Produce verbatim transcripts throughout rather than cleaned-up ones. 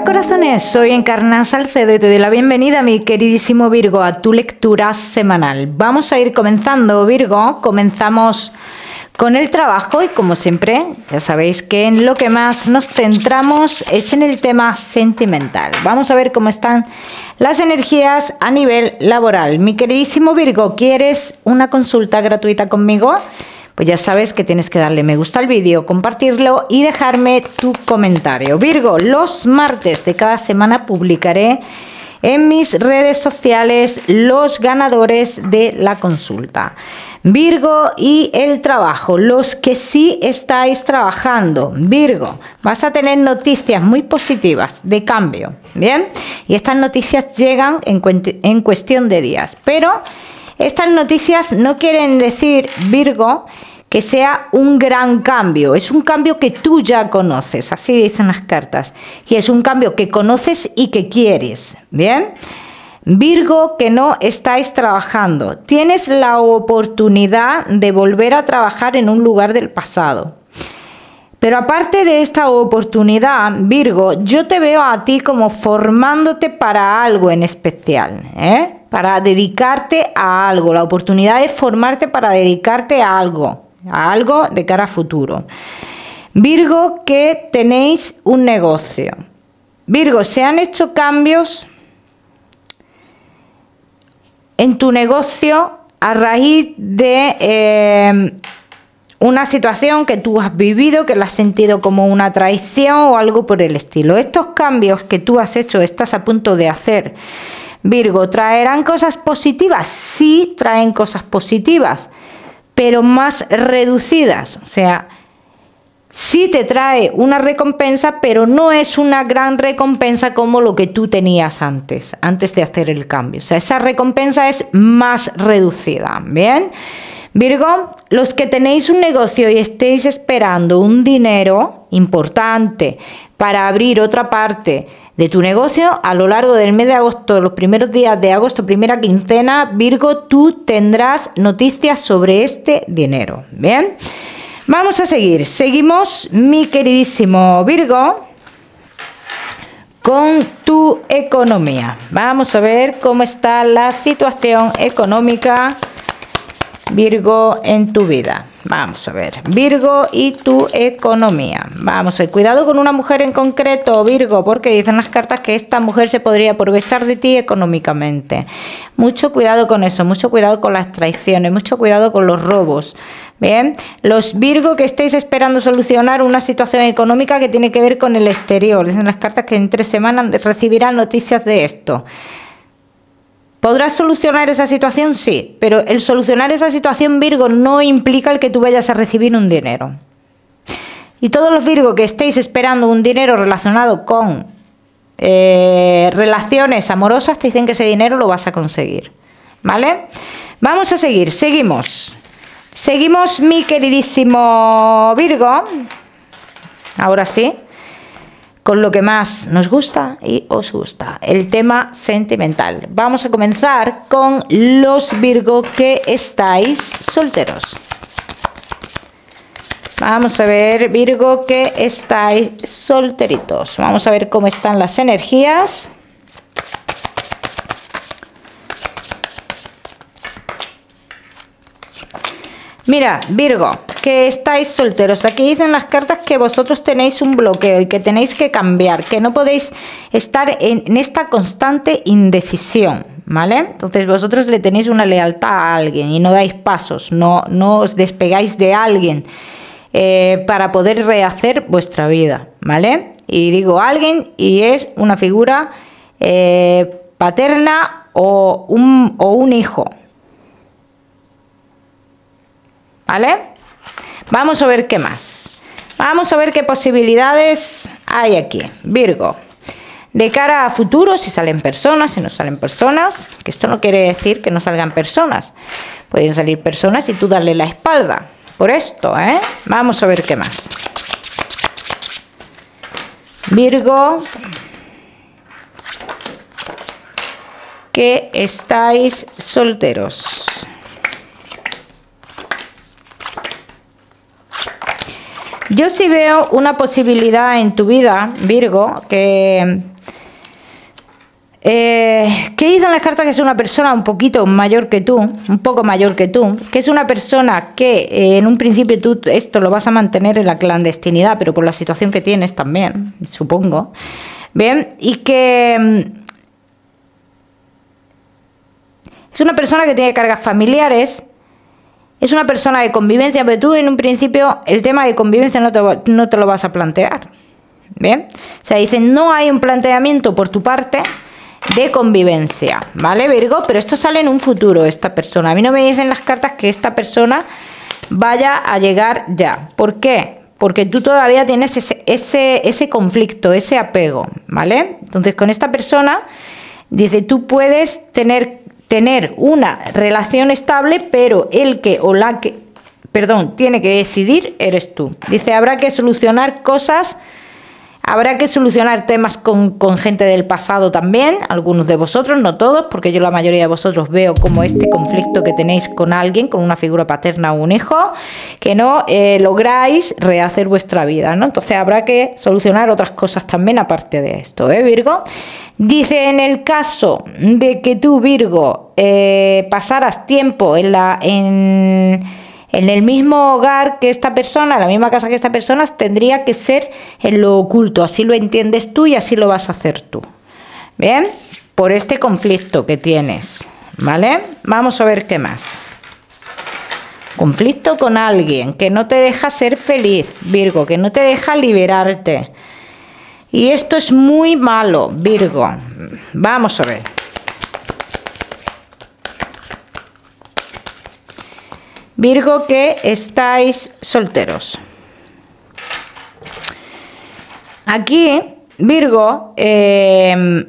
Hola corazones, soy Encarna Salcedo y te doy la bienvenida, mi queridísimo Virgo, a tu lectura semanal. Vamos a ir comenzando, Virgo. Comenzamos con el trabajo y, como siempre, ya sabéis que en lo que más nos centramos es en el tema sentimental. Vamos a ver cómo están las energías a nivel laboral. Mi queridísimo Virgo, ¿quieres una consulta gratuita conmigo? Pues ya sabes que tienes que darle me gusta al vídeo, compartirlo y dejarme tu comentario. Virgo, los martes de cada semana publicaré en mis redes sociales los ganadores de la consulta. Virgo, y el trabajo, los que sí estáis trabajando. Virgo, vas a tener noticias muy positivas de cambio, ¿bien? Y estas noticias llegan en, en cuestión de días, pero estas noticias no quieren decir, Virgo, que sea un gran cambio. Es un cambio que tú ya conoces, así dicen las cartas. Y es un cambio que conoces y que quieres, ¿bien? Virgo, que no estáis trabajando. Tienes la oportunidad de volver a trabajar en un lugar del pasado. Pero aparte de esta oportunidad, Virgo, yo te veo a ti como formándote para algo en especial, ¿eh? Para dedicarte a algo. La oportunidad es formarte para dedicarte a algo, a algo de cara a futuro. Virgo, que tenéis un negocio. Virgo, se han hecho cambios en tu negocio a raíz de eh, una situación que tú has vivido, que la has sentido como una traición o algo por el estilo. Estos cambios que tú has hecho, estás a punto de hacer, Virgo, ¿traerán cosas positivas? Sí, traen cosas positivas, pero más reducidas. O sea, sí te trae una recompensa, pero no es una gran recompensa como lo que tú tenías antes, antes de hacer el cambio. O sea, esa recompensa es más reducida, ¿bien? Virgo, los que tenéis un negocio y estéis esperando un dinero importante para abrir otra parte de tu negocio, a lo largo del mes de agosto, los primeros días de agosto, primera quincena, Virgo, tú tendrás noticias sobre este dinero, ¿bien? Vamos a seguir. Seguimos, mi queridísimo Virgo, con tu economía. Vamos a ver cómo está la situación económica, Virgo, en tu vida. Vamos a ver, Virgo y tu economía. Vamos a ver, cuidado con una mujer en concreto, Virgo, porque dicen las cartas que esta mujer se podría aprovechar de ti económicamente. Mucho cuidado con eso, mucho cuidado con las traiciones, mucho cuidado con los robos. Bien, los Virgo que estéis esperando solucionar una situación económica que tiene que ver con el exterior. Dicen las cartas que en tres semanas recibirán noticias de esto. ¿Podrás solucionar esa situación? Sí, pero el solucionar esa situación, Virgo, no implica el que tú vayas a recibir un dinero. Y todos los Virgo que estéis esperando un dinero relacionado con eh, relaciones amorosas, te dicen que ese dinero lo vas a conseguir, ¿vale? Vamos a seguir, seguimos. Seguimos, mi queridísimo Virgo. Ahora sí, con lo que más nos gusta y os gusta, el tema sentimental. Vamos a comenzar con los Virgo que estáis solteros. Vamos a ver, Virgo que estáis solteritos. Vamos a ver cómo están las energías. Mira, Virgo, que estáis solteros. Aquí dicen las cartas que vosotros tenéis un bloqueo y que tenéis que cambiar, que no podéis estar en, en esta constante indecisión, ¿vale? Entonces vosotros le tenéis una lealtad a alguien y no dais pasos, no, no os despegáis de alguien eh, para poder rehacer vuestra vida, ¿vale? Y digo alguien y es una figura eh, paterna o un, o un hijo, ¿vale? Vamos a ver qué más. Vamos a ver qué posibilidades hay aquí, Virgo. De cara a futuro, si salen personas, si no salen personas, que esto no quiere decir que no salgan personas. Pueden salir personas y tú darle la espalda. Por esto, ¿eh? Vamos a ver qué más. Virgo, que estáis solteros. Yo sí veo una posibilidad en tu vida, Virgo, que Eh, ¿Qué dicen las cartas? Que es una persona un poquito mayor que tú, un poco mayor que tú, que es una persona que eh, en un principio tú esto lo vas a mantener en la clandestinidad, pero por la situación que tienes también, supongo. Bien, y que mm, es una persona que tiene cargas familiares, es una persona de convivencia, pero tú en un principio el tema de convivencia no te, no te lo vas a plantear. Bien, o sea, dicen, no hay un planteamiento por tu parte de convivencia, ¿vale, Virgo? Pero esto sale en un futuro, esta persona. A mí no me dicen las cartas que esta persona vaya a llegar ya. ¿Por qué? Porque tú todavía tienes ese, ese, ese conflicto, ese apego, ¿vale? Entonces, con esta persona, dice, tú puedes tener, tener una relación estable, pero el que o la que, perdón, tiene que decidir eres tú. Dice, habrá que solucionar cosas. Habrá que solucionar temas con, con gente del pasado también, algunos de vosotros, no todos, porque yo la mayoría de vosotros veo como este conflicto que tenéis con alguien, con una figura paterna o un hijo, que no eh, lográis rehacer vuestra vida, ¿no? Entonces habrá que solucionar otras cosas también aparte de esto, ¿eh, Virgo? Dice, en el caso de que tú, Virgo, eh, pasaras tiempo en la... En, En el mismo hogar que esta persona, en la misma casa que esta persona, tendría que ser en lo oculto. Así lo entiendes tú y así lo vas a hacer tú. Bien, por este conflicto que tienes, ¿vale? Vamos a ver qué más. Conflicto con alguien que no te deja ser feliz, Virgo, que no te deja liberarte. Y esto es muy malo, Virgo. Vamos a ver. Virgo, que estáis solteros. Aquí, Virgo, eh,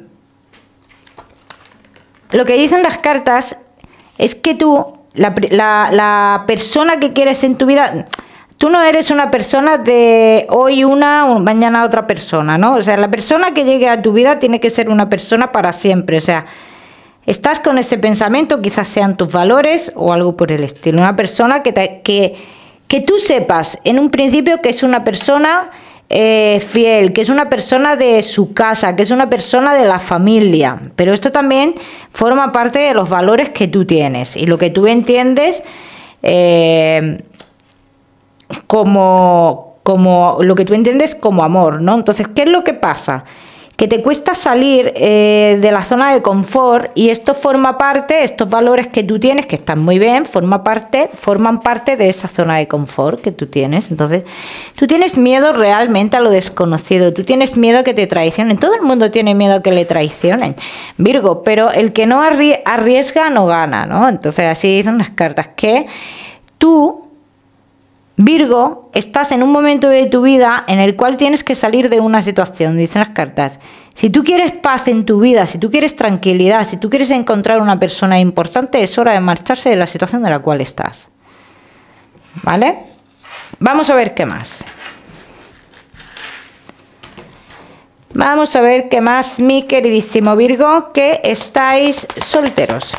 lo que dicen las cartas es que tú, la, la, la persona que quieres en tu vida, tú no eres una persona de hoy una, mañana otra persona, ¿no? O sea, la persona que llegue a tu vida tiene que ser una persona para siempre, o sea, estás con ese pensamiento, quizás sean tus valores o algo por el estilo. Una persona que, te, que, que tú sepas en un principio que es una persona eh, fiel, que es una persona de su casa, que es una persona de la familia. Pero esto también forma parte de los valores que tú tienes y lo que tú entiendes eh, como, como lo que tú entiendes como amor, ¿no? Entonces, ¿qué es lo que pasa? Que te cuesta salir eh, de la zona de confort y esto forma parte, estos valores que tú tienes, que están muy bien, forma parte, forman parte de esa zona de confort que tú tienes. Entonces, tú tienes miedo realmente a lo desconocido, tú tienes miedo a que te traicionen, todo el mundo tiene miedo a que le traicionen, Virgo, pero el que no arriesga no gana, ¿no? Entonces, así dicen las cartas, que tú, Virgo, estás en un momento de tu vida en el cual tienes que salir de una situación, dicen las cartas. Si tú quieres paz en tu vida, si tú quieres tranquilidad, si tú quieres encontrar una persona importante, es hora de marcharse de la situación de la cual estás. ¿Vale? Vamos a ver qué más. Vamos a ver qué más, mi queridísimo Virgo, que estáis solteros.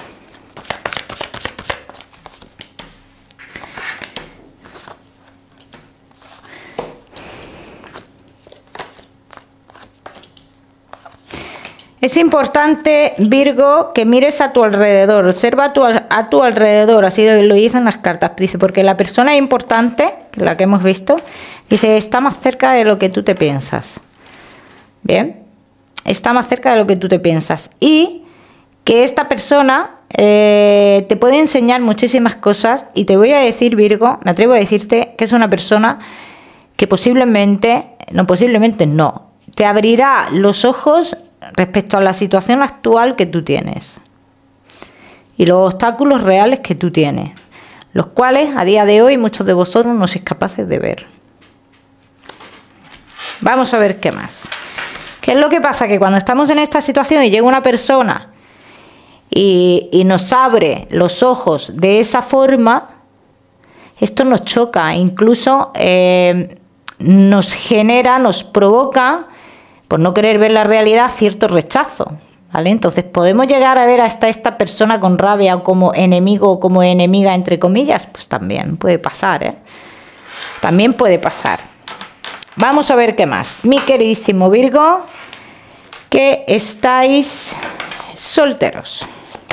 Es importante, Virgo, que mires a tu alrededor, observa a tu, a tu alrededor, así lo dicen las cartas, dice, porque la persona importante, la que hemos visto, dice, está más cerca de lo que tú te piensas. Bien, está más cerca de lo que tú te piensas. Y que esta persona eh, te puede enseñar muchísimas cosas y te voy a decir, Virgo, me atrevo a decirte que es una persona que posiblemente, no posiblemente no, te abrirá los ojos respecto a la situación actual que tú tienes y los obstáculos reales que tú tienes, los cuales a día de hoy muchos de vosotros no sois capaces de ver. Vamos a ver qué más. ¿Qué es lo que pasa? Que cuando estamos en esta situación y llega una persona y, y nos abre los ojos de esa forma, esto nos choca, incluso eh, nos genera, nos provoca, por no querer ver la realidad, cierto rechazo, ¿vale? Entonces podemos llegar a ver hasta esta persona con rabia o como enemigo o como enemiga, entre comillas, pues también puede pasar, ¿eh? También puede pasar. Vamos a ver qué más. Mi queridísimo Virgo, que estáis solteros.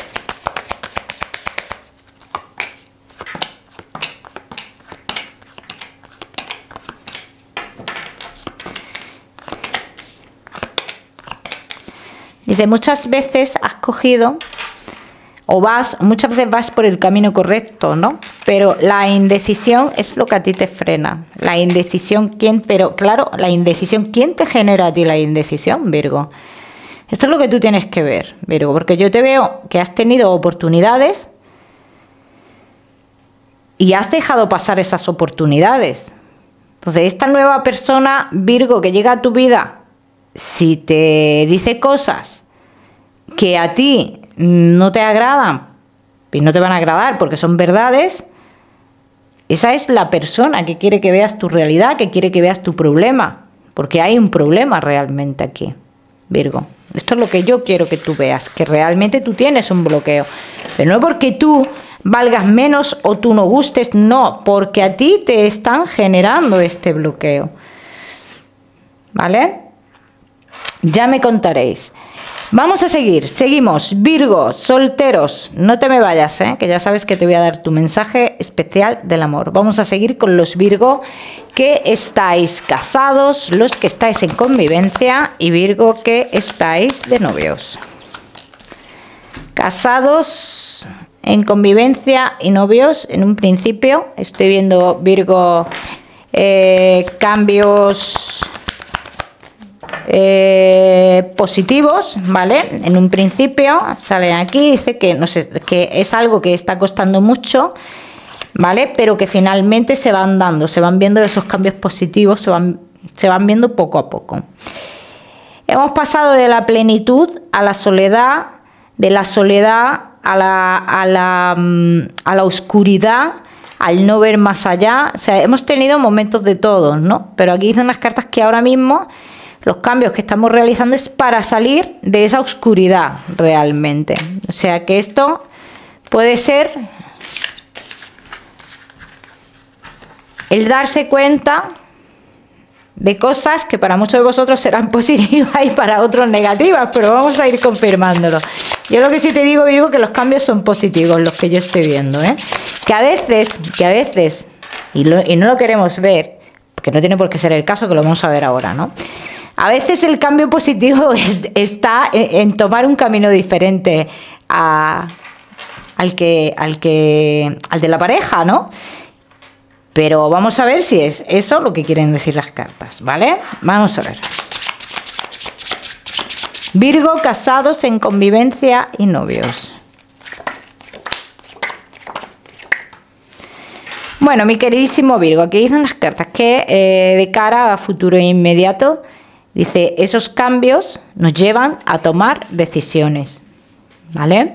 Dice, muchas veces has cogido o vas, muchas veces vas por el camino correcto, ¿no? Pero la indecisión es lo que a ti te frena. La indecisión, ¿quién? Pero claro, la indecisión, ¿quién te genera a ti la indecisión, Virgo? Esto es lo que tú tienes que ver, Virgo, porque yo te veo que has tenido oportunidades y has dejado pasar esas oportunidades. Entonces, esta nueva persona, Virgo, que llega a tu vida, si te dice cosas que a ti no te agradan y no te van a agradar porque son verdades, esa es la persona que quiere que veas tu realidad, que quiere que veas tu problema, porque hay un problema realmente aquí, Virgo. Esto es lo que yo quiero que tú veas, que realmente tú tienes un bloqueo, pero no porque tú valgas menos o tú no gustes, no, porque a ti te están generando este bloqueo, ¿vale? Ya me contaréis. Vamos a seguir, seguimos. Virgo, solteros, no te me vayas, ¿eh? Que ya sabes que te voy a dar tu mensaje especial del amor. Vamos a seguir con los Virgo que estáis casados, los que estáis en convivencia y Virgo que estáis de novios. Casados, en convivencia y novios, en un principio estoy viendo, Virgo, eh, cambios Eh, positivos, ¿vale? En un principio sale aquí, dice que no sé, que es algo que está costando mucho, ¿vale? Pero que finalmente se van dando, se van viendo esos cambios positivos, se van, se van viendo poco a poco. Hemos pasado de la plenitud a la soledad, de la soledad a la, a la, a la oscuridad, al no ver más allá. O sea, hemos tenido momentos de todo, ¿no? Pero aquí dicen las cartas que ahora mismo los cambios que estamos realizando es para salir de esa oscuridad realmente. O sea que esto puede ser el darse cuenta de cosas que para muchos de vosotros serán positivas y para otros negativas, pero vamos a ir confirmándolo. Yo lo que sí te digo, Virgo, que los cambios son positivos, los que yo estoy viendo, ¿eh? Que a veces, que a veces, y, lo, y no lo queremos ver, porque no tiene por qué ser el caso, que lo vamos a ver ahora, ¿no? A veces el cambio positivo es, está en, en tomar un camino diferente a, al, que, al, que, al de la pareja, ¿no? Pero vamos a ver si es eso lo que quieren decir las cartas, ¿vale? Vamos a ver. Virgo, casados, en convivencia y novios. Bueno, mi queridísimo Virgo, aquí dicen las cartas que eh, de cara a futuro inmediato, dice, esos cambios nos llevan a tomar decisiones, ¿vale?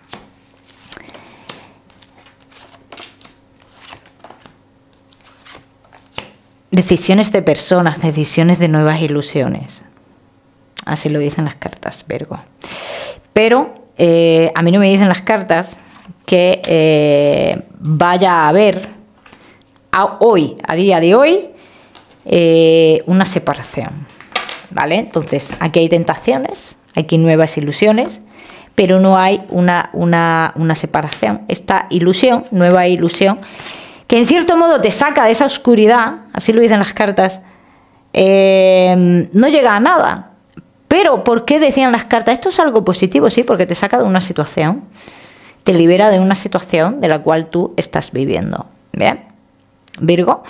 Decisiones de personas, decisiones de nuevas ilusiones. Así lo dicen las cartas, Virgo. Pero eh, a mí no me dicen las cartas que eh, vaya a haber a hoy, a día de hoy, eh, una separación, ¿vale? Entonces, aquí hay tentaciones, aquí hay nuevas ilusiones, pero no hay una, una, una separación. Esta ilusión, nueva ilusión, que en cierto modo te saca de esa oscuridad, así lo dicen las cartas, eh, no llega a nada. Pero, ¿por qué decían las cartas? Esto es algo positivo, sí, porque te saca de una situación, te libera de una situación de la cual tú estás viviendo. ¿Bien? Virgo.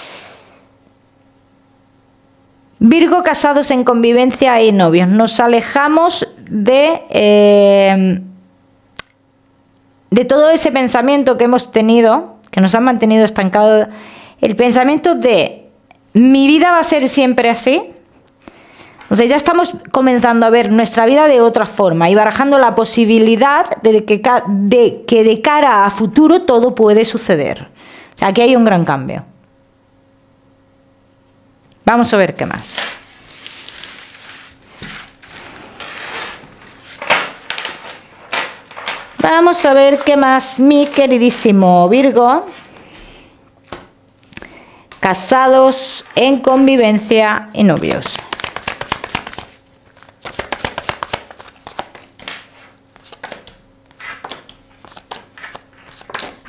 Virgo, casados, en convivencia y novios. Nos alejamos de, eh, de todo ese pensamiento que hemos tenido, que nos ha mantenido estancados. El pensamiento de mi vida va a ser siempre así. Entonces ya estamos comenzando a ver nuestra vida de otra forma y barajando la posibilidad de que de, que de cara a futuro todo puede suceder. O sea, aquí hay un gran cambio. Vamos a ver qué más. Vamos a ver qué más, mi queridísimo Virgo. Casados, en convivencia y novios.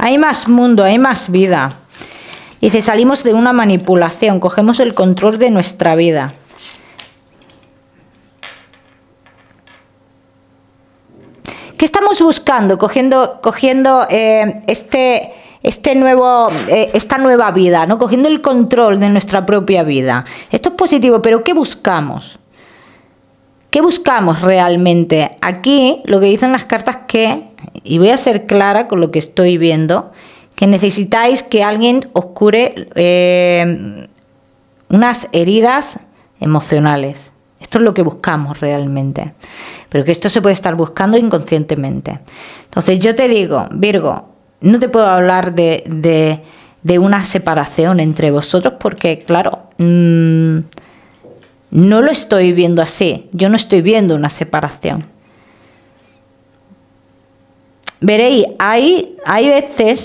Hay más mundo, hay más vida. Dice, salimos de una manipulación, cogemos el control de nuestra vida. ¿Qué estamos buscando? Cogiendo, cogiendo eh, este, este nuevo, eh, esta nueva vida, ¿no? Cogiendo el control de nuestra propia vida. Esto es positivo, pero ¿qué buscamos? ¿Qué buscamos realmente? Aquí lo que dicen las cartas que, y voy a ser clara con lo que estoy viendo, que necesitáis que alguien os cure eh, unas heridas emocionales. Esto es lo que buscamos realmente. Pero que esto se puede estar buscando inconscientemente. Entonces yo te digo, Virgo, no te puedo hablar de, de, de una separación entre vosotros porque, claro, mmm, no lo estoy viendo así. Yo no estoy viendo una separación. Veréis, hay, hay veces...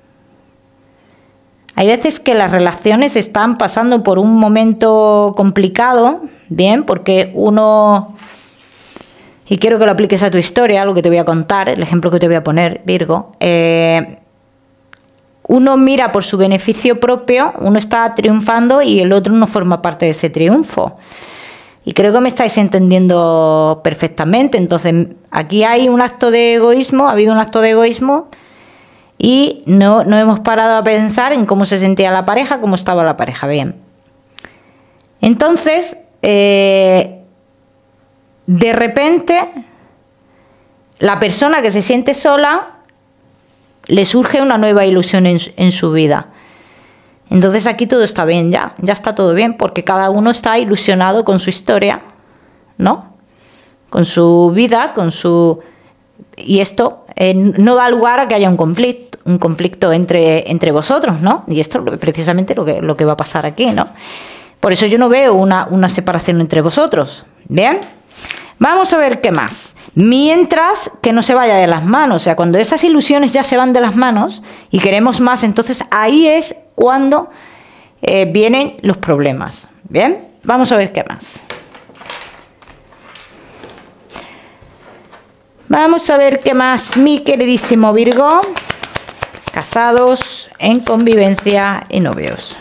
Hay veces que las relaciones están pasando por un momento complicado, bien, porque uno... Y quiero que lo apliques a tu historia, lo que te voy a contar, el ejemplo que te voy a poner, Virgo. Eh, uno mira por su beneficio propio, uno está triunfando y el otro no forma parte de ese triunfo. Y creo que me estáis entendiendo perfectamente. Entonces, aquí hay un acto de egoísmo, ha habido un acto de egoísmo y no, no hemos parado a pensar en cómo se sentía la pareja, cómo estaba la pareja. Bien. Entonces, eh, de repente, la persona que se siente sola, le surge una nueva ilusión en, en su vida. Entonces aquí todo está bien ya, ya está todo bien, porque cada uno está ilusionado con su historia, ¿no? Con su vida, con su... Y esto eh, no da lugar a que haya un conflicto, un conflicto entre, entre vosotros, ¿no? Y esto es precisamente lo que, lo que va a pasar aquí, ¿no? Por eso yo no veo una, una separación entre vosotros, ¿bien? Vamos a ver qué más. Mientras que no se vaya de las manos, o sea, cuando esas ilusiones ya se van de las manos y queremos más, entonces ahí es cuando eh, vienen los problemas. Bien, vamos a ver qué más. Vamos a ver qué más, mi queridísimo Virgo. Casados, en convivencia y novios.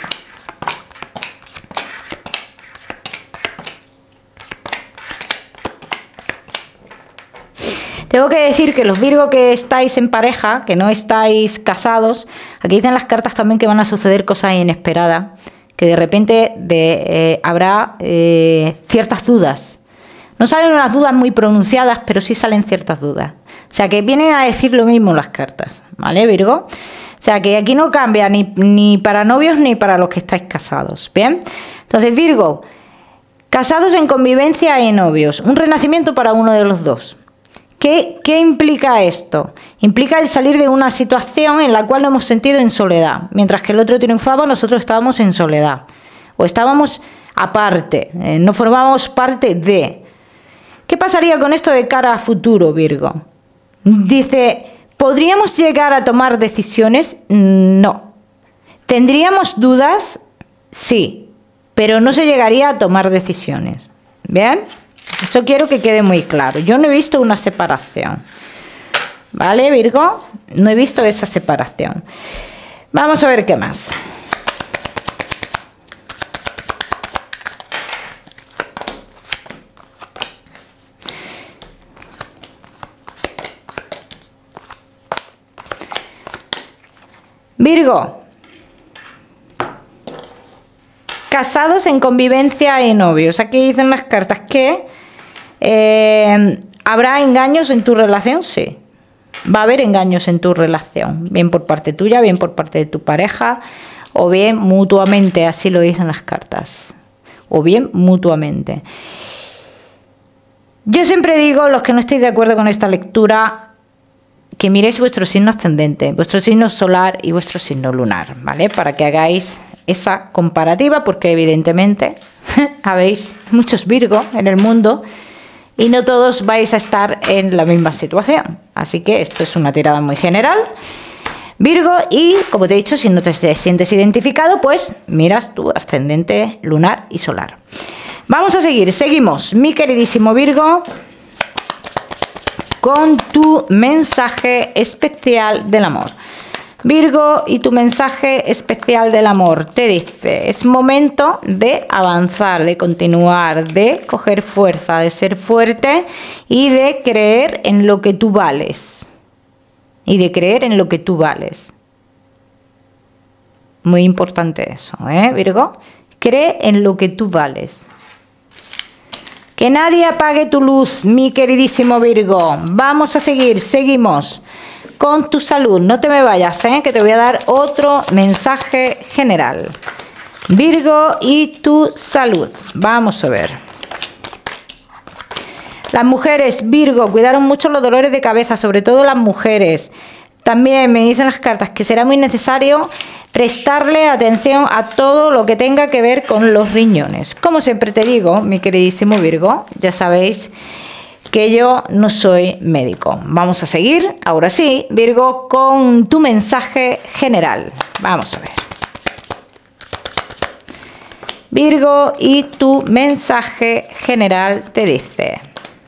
Tengo que decir que los Virgo que estáis en pareja, que no estáis casados, aquí dicen las cartas también que van a suceder cosas inesperadas, que de repente de, eh, habrá eh, ciertas dudas. No salen unas dudas muy pronunciadas, pero sí salen ciertas dudas. O sea, que vienen a decir lo mismo las cartas, ¿vale, Virgo? O sea, que aquí no cambia ni, ni para novios ni para los que estáis casados, ¿bien? Entonces, Virgo, casados en convivencia y novios, un renacimiento para uno de los dos. ¿Qué, ¿Qué implica esto? Implica el salir de una situación en la cual nos hemos sentido en soledad. Mientras que el otro triunfaba, nosotros estábamos en soledad. O estábamos aparte, eh, no formábamos parte de... ¿Qué pasaría con esto de cara a futuro, Virgo? Dice, ¿podríamos llegar a tomar decisiones? No. ¿Tendríamos dudas? Sí. Pero no se llegaría a tomar decisiones. ¿Bien? Eso quiero que quede muy claro. Yo no he visto una separación. ¿Vale, Virgo? No he visto esa separación. Vamos a ver qué más. Virgo. Casados en convivencia y novios. Aquí dicen las cartas que eh, ¿habrá engaños en tu relación? Sí. Va a haber engaños en tu relación. Bien por parte tuya, bien por parte de tu pareja, o bien mutuamente, así lo dicen las cartas. O bien mutuamente. Yo siempre digo, los que no estéis de acuerdo con esta lectura, que miréis vuestro signo ascendente, vuestro signo solar y vuestro signo lunar, ¿vale? Para que hagáis esa comparativa, porque evidentemente habéis muchos Virgo en el mundo y no todos vais a estar en la misma situación. Así que esto es una tirada muy general, Virgo, y como te he dicho, si no te sientes identificado, pues miras tu ascendente lunar y solar. Vamos a seguir, seguimos, mi queridísimo Virgo, con tu mensaje especial del amor. Virgo, y tu mensaje especial del amor te dice: es momento de avanzar, de continuar, de coger fuerza, de ser fuerte y de creer en lo que tú vales. Y de creer en lo que tú vales. Muy importante eso, ¿eh, Virgo? Cree en lo que tú vales. Que nadie apague tu luz, mi queridísimo Virgo. Vamos a seguir, seguimos con tu salud. No te me vayas, ¿eh? Que te voy a dar otro mensaje general. Virgo y tu salud. Vamos a ver. Las mujeres, Virgo, cuidaron mucho los dolores de cabeza, sobre todo las mujeres. También me dicen las cartas que será muy necesario prestarle atención a todo lo que tenga que ver con los riñones. Como siempre te digo, mi queridísimo Virgo, ya sabéis que yo no soy médico. Vamos a seguir, ahora sí, Virgo, con tu mensaje general. Vamos a ver. Virgo, y tu mensaje general te dice: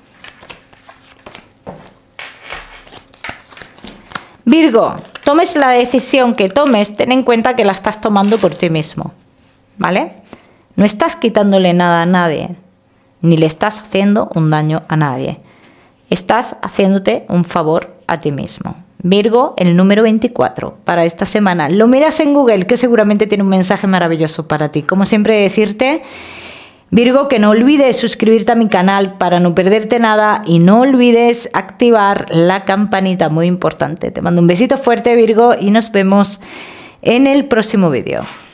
Virgo, tomes la decisión que tomes, ten en cuenta que la estás tomando por ti mismo, ¿vale? No estás quitándole nada a nadie, ni le estás haciendo un daño a nadie. Estás haciéndote un favor a ti mismo. Virgo, el número veinticuatro para esta semana. Lo miras en Google, que seguramente tiene un mensaje maravilloso para ti. Como siempre, decirte, Virgo, que no olvides suscribirte a mi canal para no perderte nada y no olvides activar la campanita, muy importante. Te mando un besito fuerte, Virgo, y nos vemos en el próximo vídeo.